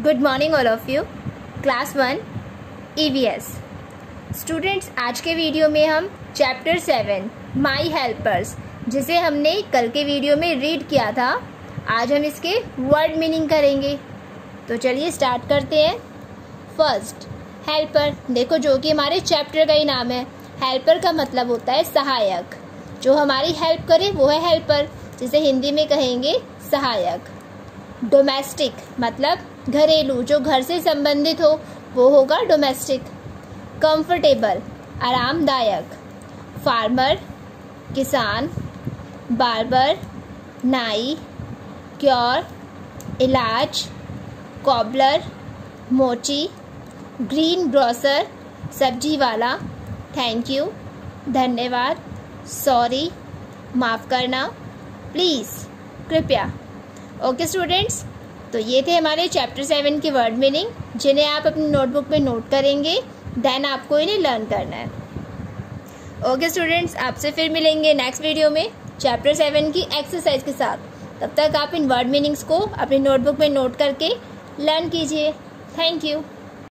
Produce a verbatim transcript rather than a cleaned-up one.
Good morning all of you. Class one E V S students, आज के video में हम चैप्टर सेवन माई हेल्पर्स, जिसे हमने कल के वीडियो में रीड किया था, आज हम इसके वर्ड मीनिंग करेंगे। तो चलिए स्टार्ट करते हैं। First, helper. देखो, जो कि हमारे चैप्टर का ही नाम है। हेल्पर का मतलब होता है सहायक। जो हमारी हेल्प करे वो है हेल्पर, जिसे हिंदी में कहेंगे सहायक। डोमेस्टिक मतलब घरेलू, जो घर से संबंधित हो वो होगा डोमेस्टिक। कंफर्टेबल आरामदायक। फार्मर किसान। बार्बर नाई। क्योर इलाज। कॉबलर मोची। ग्रीन ग्रोसर सब्जी वाला। थैंक यू धन्यवाद। सॉरी माफ़ करना। प्लीज़ कृपया। ओके स्टूडेंट्स, तो ये थे हमारे चैप्टर सेवन के वर्ड मीनिंग, जिन्हें आप अपनी नोटबुक में नोट करेंगे। देन आपको इन्हें लर्न करना है। ओके स्टूडेंट्स, आपसे फिर मिलेंगे नेक्स्ट वीडियो में चैप्टर सेवन की एक्सरसाइज के साथ। तब तक आप इन वर्ड मीनिंग्स को अपनी नोटबुक में नोट करके लर्न कीजिए। Thank you.